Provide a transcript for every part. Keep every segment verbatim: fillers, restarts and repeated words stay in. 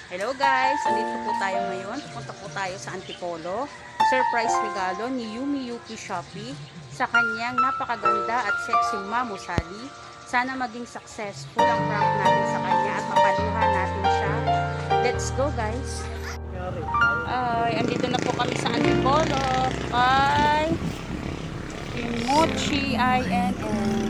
Hello guys, andito po tayo ngayon. Pupunta po tayo sa Antipolo. Surprise regalo ni Yumi Yuki Shopee sa kanyang napakaganda at sexy Mamo Sally. Sana maging successful ang prank natin sa kanya at mapaluha natin siya. Let's go guys! Ay, andito na po kami sa Antipolo. Bye! Mochi I N N.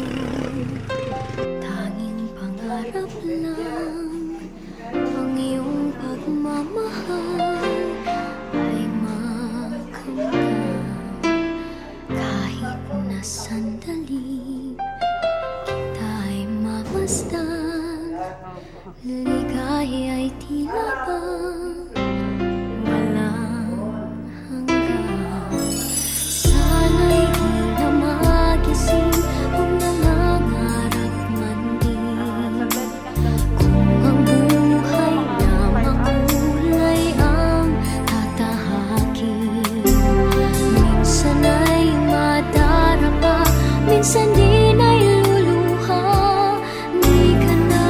Tanging pangarap lang ang iyong pagmamahal ay makamtan kahit na sandali kita'y mamasdan. Ligaya ay tila ba walang hanggan. Sana'y di na magising kung nangangarap man din. Kung ang buhay na makulay ang tatahakin. Minsan ay madarapa, minsan din ay luluha. Di ka na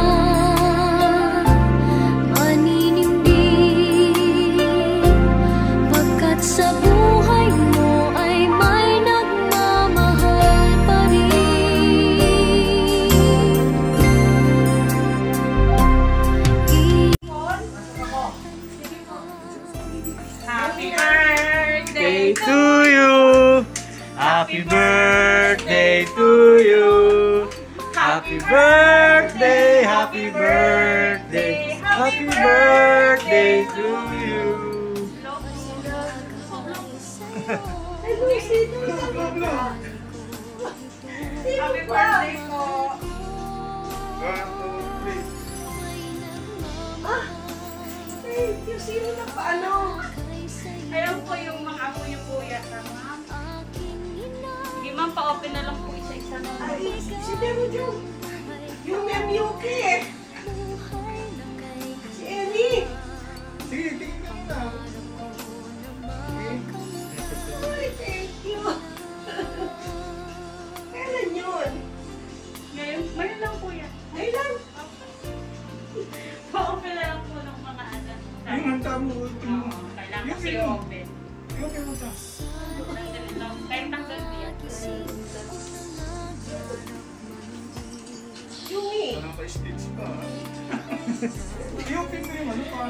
maninindig, pagkat sa buhay mo ay may nagmamahal pa rin. Happy birthday! Day to you. Happy birthday to you. Happy birthday, happy birthday, happy birthday to you. Happy birthday po! Ah, thank you. Sino na paano? Ayan po yung mga apo niyo po yata, ma'am. Hindi ma'am, pa-open na lang po isa-isa na lang. Ay, si Dero Jung. Yung Mem Yuki eh. Si Eri. Sige, tingin ka na. Ay, thank you. Kailan yun? Ngayon, ngayon lang po yan. Kailan? Pa-open na lang po ng mga anak. Yung hanta mo. Oo, kailangan kasi i-open. Yung kinuta. Tanggalin lang. Kahit tanggal niya. Yumi. Walang pa-stage pa. Yung pin mo yung ano pa.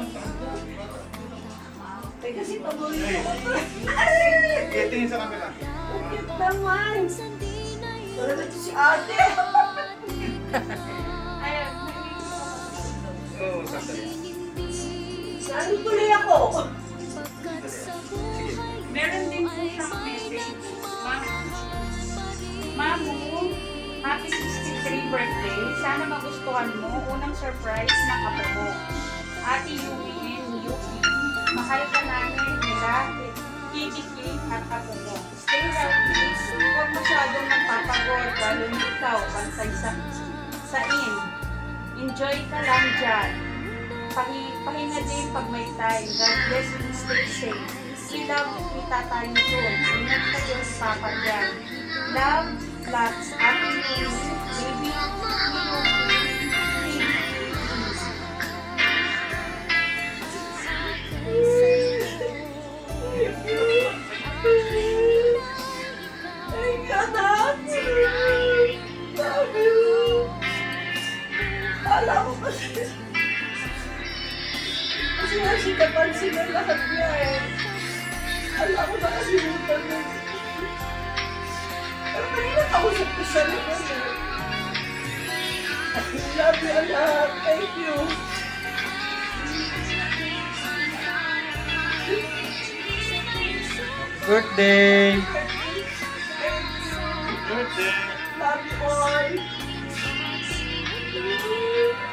Ay, kasi paborito Ay. ko to. Kaya tingin sa camera. Ang cute naman. Wala na ito si ate. Ayun. Oo, sandali. Saan tuloy ako? Sige. Meron din po siyang message. Ma'am, Mamu, happy sixty-three birthday. Sana magustuhan mo. Unang surprise ng apo mo. Ate Yumi and Yuki. Mahal ka namin nila. Kiki at apo mo. Stay healthy. Huwag masyadong magpapagod. Lalo na ikaw. Bantay sa, sa in. Enjoy ka lang dyan. Pahi, pahinga din pag may time. God bless you. Stay safe. We love you, Tatay Jun. Ingat kayo si Papa dyan. Love, lots, Ate Yumi, baby, Ay, anak! Love you! Alam ko kasi... Kasi nasikapan sila lahat niya eh. Alam ko nakasimutan na. Pero kanina kausap ko siya naman eh. Love you, anak. Thank you. Birthday. Thank you. Birthday. Love you all.